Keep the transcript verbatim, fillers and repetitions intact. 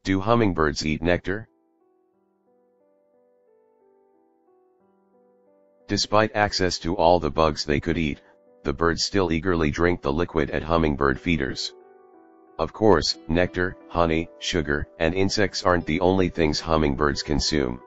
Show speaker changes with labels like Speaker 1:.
Speaker 1: Do hummingbirds eat nectar? Despite access to all the bugs they could eat, the birds still eagerly drink the liquid at hummingbird feeders. Of course, nectar, honey, sugar, and insects aren't the only things hummingbirds consume.